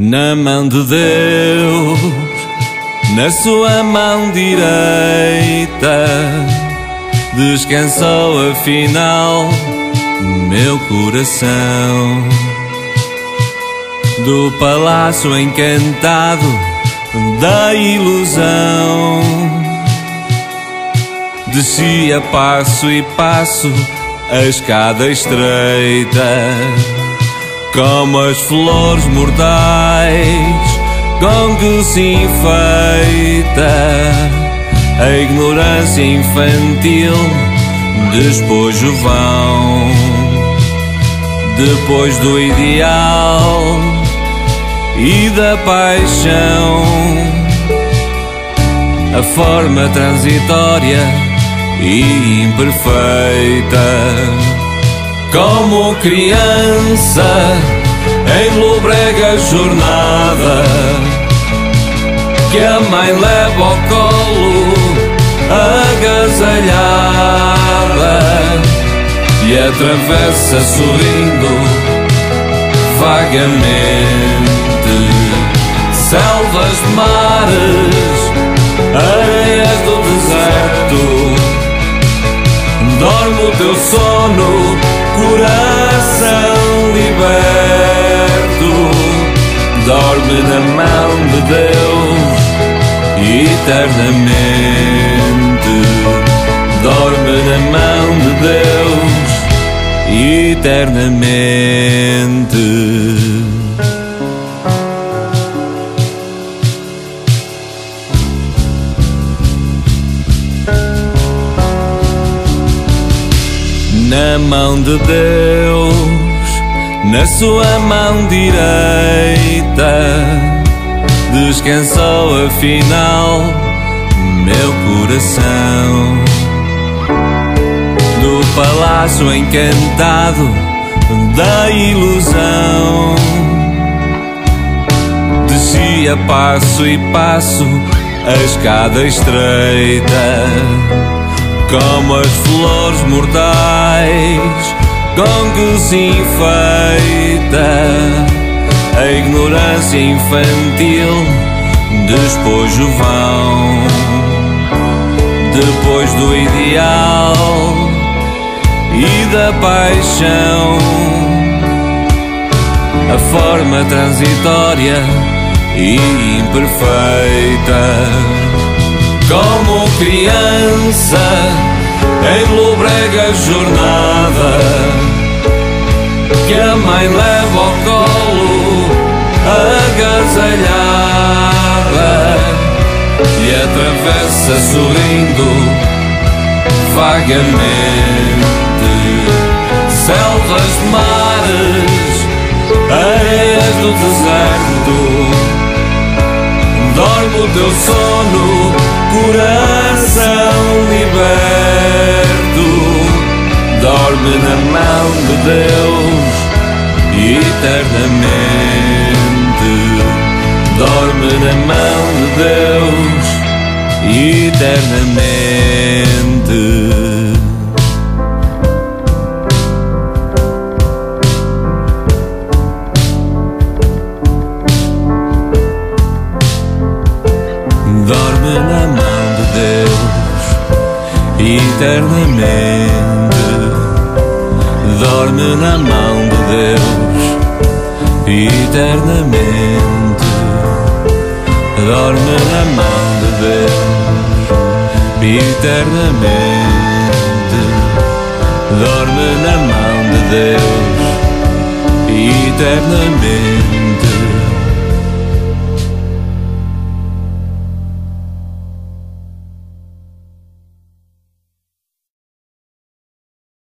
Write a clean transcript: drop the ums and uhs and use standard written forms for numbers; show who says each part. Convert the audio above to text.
Speaker 1: na mão de Deus, na sua mão direita, descansou afinal meu coração. Do palácio encantado da ilusão, descia passo e passo a escada estreita, como as flores mortais com que se enfeita a ignorância infantil. Despôs o vão, depois do ideal e da paixão, a forma transitória e imperfeita, como criança em lobrega jornada, que a mãe leva ao colo agasalhada e atravessa sorrindo vagamente selvas, mares, areias do deserto. Dorme o teu sono, coração liberto. Dorme na mão de Deus eternamente. Dorme na mão de Deus eternamente. Na mão de Deus, na sua mão direita, descansou afinal meu coração. Do palácio encantado da ilusão, descia passo e passo a escada estreita, como as flores mortais com que se enfeita a ignorância infantil. Despôs o vão, depois do ideal e da paixão, a forma transitória e imperfeita, como criança em lobrega jornada, que a mãe leva ao colo agasalhada e atravessa sorrindo vagamente selvas, mares, areias do deserto. Dorme o teu sono, coração liberto. Dorme na mão de Deus eternamente. Dorme na mão de Deus eternamente. Dorme na mão de Deus eternamente. Dorme na mão de Deus eternamente. Dorme na mão de Deus eternamente. Dorme na mão de Deus eternamente.